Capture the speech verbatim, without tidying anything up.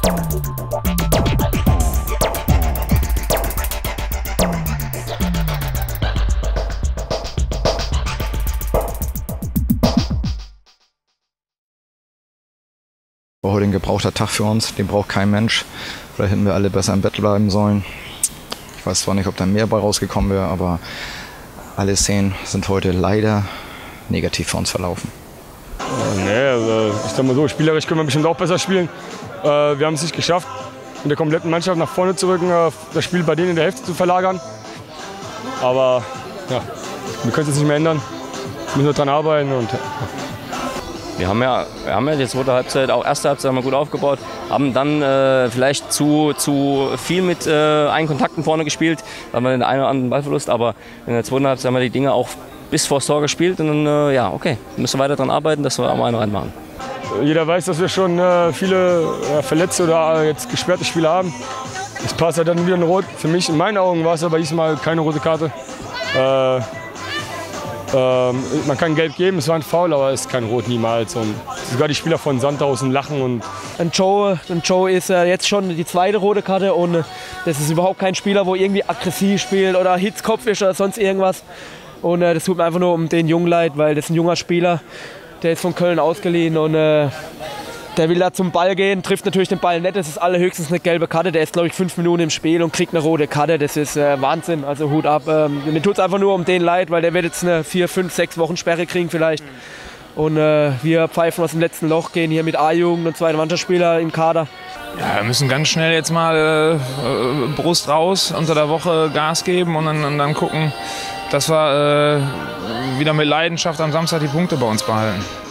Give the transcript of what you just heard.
War heute ein gebrauchter Tag für uns, den braucht kein Mensch. Vielleicht hätten wir alle besser im Bett bleiben sollen. Ich weiß zwar nicht, ob da mehr bei rausgekommen wäre, aber alle Szenen sind heute leider negativ für uns verlaufen. Nee, also ich sag mal so, spielerisch können wir bestimmt auch besser spielen. Wir haben es nicht geschafft, mit der kompletten Mannschaft nach vorne zu rücken, das Spiel bei denen in der Hälfte zu verlagern. Aber ja, wir können es jetzt nicht mehr ändern, wir müssen nur dran arbeiten. Und, ja. Wir haben ja, wir haben ja die zweite Halbzeit, auch erste Halbzeit haben wir gut aufgebaut, haben dann äh, vielleicht zu, zu viel mit äh, einen Kontakten vorne gespielt, da haben wir den einen oder anderen Ballverlust, aber in der zweiten Halbzeit haben wir die Dinge auch bis vors Tor gespielt und dann, äh, ja, okay, müssen wir weiter daran arbeiten, dass wir auch mal einen reinmachen. Jeder weiß, dass wir schon äh, viele äh, verletzte oder jetzt gesperrte Spieler haben. Das passt ja dann wieder ein Rot. Für mich, in meinen Augen, war es aber diesmal keine rote Karte. Äh, Ähm, man kann Gelb geben, es war ein Foul, aber es ist kein Rot niemals. Und sogar die Spieler von Sandhausen lachen. Und ein Joe, ein Joe ist äh, jetzt schon die zweite rote Karte und äh, das ist überhaupt kein Spieler, wo irgendwie aggressiv spielt oder Hitzkopf ist oder sonst irgendwas. Und äh, das tut mir einfach nur um den Jungen leid, weil das ist ein junger Spieler, der ist von Köln ausgeliehen und äh, der will da zum Ball gehen, trifft natürlich den Ball nicht. Das ist allerhöchstens eine gelbe Karte. Der ist, glaube ich, fünf Minuten im Spiel und kriegt eine rote Karte. Das ist äh, Wahnsinn. Also Hut ab. Ähm, mir tut es einfach nur um den leid, weil der wird jetzt eine vier, fünf, sechs Wochen Sperre kriegen vielleicht. Und äh, wir pfeifen aus dem letzten Loch, gehen hier mit A-Jugend und zwei Mannschaftsspieler im Kader. Ja, wir müssen ganz schnell jetzt mal äh, Brust raus, unter der Woche Gas geben und dann, und dann gucken, dass wir äh, wieder mit Leidenschaft am Samstag die Punkte bei uns behalten.